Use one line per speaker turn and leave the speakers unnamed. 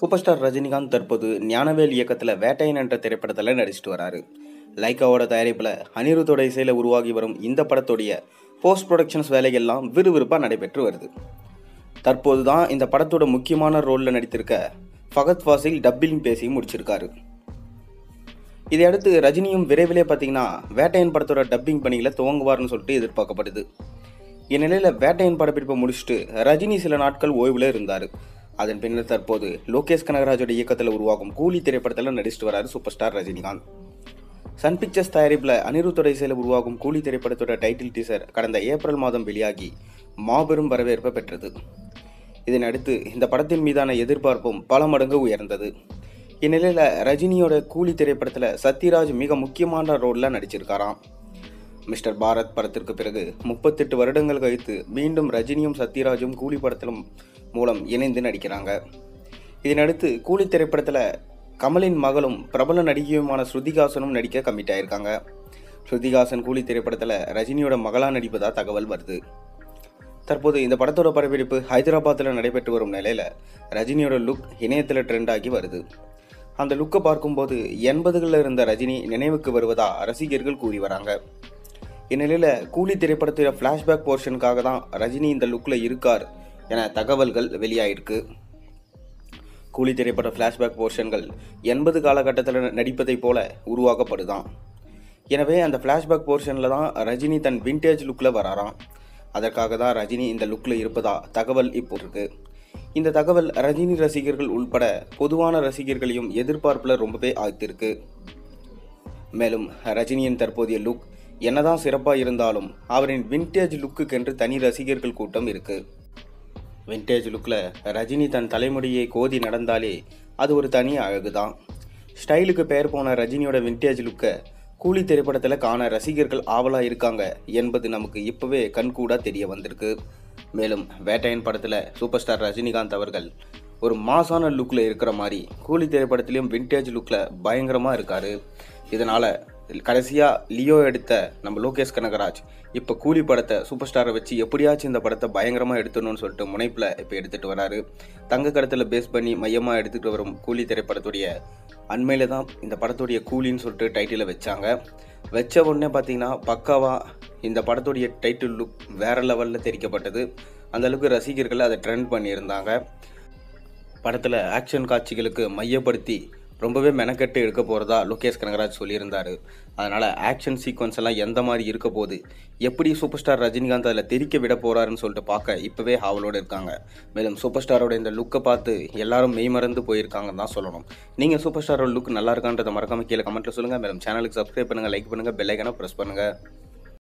Super star Rajinikanth தற்போது ஞானவேல் இயக்கத்தில் வேட்டையன் என்ற திரைப்படத்தில் நடிச்சிட்டு வராரு. லைக்காவோட தயாரிப்பில் அனிருத்தோட இசையில் உருவாகி வரும் இந்த படத்துடைய போஸ்ட் ப்ரொடக்ஷன்ஸ் வேலைகள்லாம் விறுவிறுப்பாக நடைபெற்று வருது. தற்போது தான் இந்த படத்தோட முக்கியமான ரோலில் நடித்திருக்க ஃபகத் ஃபாசில் டப்பிங் பேசி முடிச்சிருக்காரு. இதையடுத்து ரஜினியும் விரைவிலே பார்த்தீங்கன்னா வேட்டையன் படத்தோட டப்பிங் பணிகளை துவங்குவார்னு சொல்லிட்டு எதிர்பார்க்கப்படுது. இந்நிலையில் வேட்டையன் படப்பிடிப்பை முடிச்சுட்டு ரஜினி சில நாட்கள் ஓய்வில் இருந்தார். அதன் பின்னர் தற்போது லோகேஷ் கனகராஜோட இயக்கத்தில் உருவாகும் கூலி திரைப்படத்தில் நடிச்சிட்டு வராரு super star Rajinikanth. Sun Pictures தயாரிப்பில் அனிருத்தோட இசையில் உருவாகும் கூலி திரைப்படத்தோட டைட்டில் டீசர் கடந்த ஏப்ரல் மாதம் வெளியாகி மாபெரும் வரவேற்பை பெற்றது. இதனையடுத்து இந்த படத்தின் மீதான எதிர்பார்ப்பும் பல மடங்கு உயர்ந்தது. இந்நிலையில் ரஜினியோட கூலி திரைப்படத்தில் சத்யராஜ் மிக முக்கியமான ரோலில் நடிச்சிருக்காராம். மிஸ்டர் பாரத் படத்திற்கு பிறகு 38 வருடங்கள் கழித்து மீண்டும் ரஜினியும் சத்யராஜும் கூலி படத்திலும் மூலம் இணைந்து நடிக்கிறாங்க. இதனடுத்து கூலி திரைப்படத்தில் கமலின் மகளும் பிரபல நடிகையுமான ஸ்ருதிஹாசனும் நடிக்க கமிட் ஆயிருக்காங்க. ஸ்ருதிஹாசன் கூலி திரைப்படத்தில் ரஜினியோட மகளாக நடிப்பதாக தகவல் வருது. தற்போது இந்த படத்தோட படப்பிடிப்பு ஹைதராபாத்தில் நடைபெற்று வரும் நிலையில் ரஜினியோட லுக் இணையத்தில் ட்ரெண்ட் ஆகி வருது. அந்த லுக்கை பார்க்கும்போது 80களில் இருந்த ரஜினி நினைவுக்கு வருவதா ரசிகர்கள் கூறி வராங்க. இந்நிலையில் கூலி திரைப்படத்தோட ஃப்ளாஷ்பேக் போர்ஷனுக்காக தான் ரஜினி இந்த லுக்கில் இருக்கார் என தகவல்கள் வெளியாயிருக்கு. கூலி திரைப்பட ஃப்ளாஷ்பேக் போர்ஷன்கள் 80 காலகட்டத்தில் நடிப்பதை போல உருவாக்கப்படுதான். எனவே அந்த ஃப்ளாஷ்பேக் போர்ஷனில் தான் ரஜினி தன் விண்டேஜ் லுக்கில் வராராம். அதற்காக தான் ரஜினி இந்த லுக்கில் இருப்பதா தகவல் இப்போ இருக்கு. இந்த தகவல் ரஜினி ரசிகர்கள் உள்பட பொதுவான ரசிகர்களையும் எதிர்பார்ப்பில் ரொம்பவே ஆழ்த்திருக்கு. மேலும் ரஜினியின் தற்போதைய லுக் என்னதான் சிறப்பாக இருந்தாலும் அவரின் விண்டேஜ் லுக்குக்கென்று தனி ரசிகர்கள் கூட்டம் இருக்கு. விண்டேஜ் லுக்கில் ரஜினி தன் தலைமுடியை கோதி நடந்தாலே அது ஒரு தனி அழகு தான். ஸ்டைலுக்கு பெயர் போன ரஜினியோட விண்டேஜ் லுக்கை கூலி திரைப்படத்தில் காண ரசிகர்கள் ஆவலாக இருக்காங்க என்பது நமக்கு இப்போவே கண்கூடா தெரிய வந்திருக்கு. மேலும் வேட்டையன் படத்தில் சூப்பர் ஸ்டார் ரஜினிகாந்த் அவர்கள் ஒரு மாசான லுக்கில் இருக்கிற மாதிரி கூலி திரைப்படத்திலையும் விண்டேஜ் லுக்கில் பயங்கரமாக இருக்கார். இதனால் கடைசியாக லியோ எடுத்த நம்ம லோகேஷ் கனகராஜ் இப்போ கூலி படத்தை சூப்பர் ஸ்டாரை வச்சு எப்படியாச்சும் இந்த படத்தை பயங்கரமாக எடுத்துடணும்னு சொல்லிட்டு முனைப்பில் இப்போ எடுத்துகிட்டு வராரு. தங்க கடத்தில் பேஸ் பண்ணி மையமாக எடுத்துகிட்டு வரும் கூலி திரைப்படத்துடைய அண்மையில் தான் இந்த படத்துடைய கூலின்னு சொல்லிட்டு டைட்டிலை வச்சாங்க. வச்ச உடனே பார்த்தீங்கன்னா பக்காவாக இந்த படத்துடைய டைட்டில் லுக் வேறு லெவலில் தெரிவிக்கப்பட்டது. அந்தளவுக்கு ரசிகர்கள் அதை ட்ரெண்ட் பண்ணியிருந்தாங்க. படத்தில் ஆக்ஷன் காட்சிகளுக்கு மையப்படுத்தி ரொம்பவே மெனக்கெட்டு எடுக்க போகிறதா லோகேஷ் கனகராஜ் சொல்லியிருந்தார். அதனால் ஆக்ஷன் சீக்வன்ஸ் எல்லாம் எந்த மாதிரி இருக்க போது, எப்படி சூப்பர் ஸ்டார் ரஜினிகாந்த் அதில் தெரிக்க விட போகிறாருன்னு சொல்லிட்டு பார்க்க இப்போவே ஆவலோடு இருக்காங்க. மேலும் சூப்பர் ஸ்டாரோட இந்த லுக்கை பார்த்து எல்லாரும் மெய்மறந்து போயிருக்காங்கன்னு தான் சொல்லணும். நீங்கள் சூப்பர் ஸ்டாரோட லுக் நல்லா இருக்கான்றதை மறக்காம கீழே கமெண்ட்டில் சொல்லுங்கள். மேலும் சேனலுக்கு சப்ஸ்கிரைப் பண்ணுங்கள், லைக் பண்ணுங்கள், பெல் ஐக்கானை ப்ரெஸ் பண்ணுங்கள்.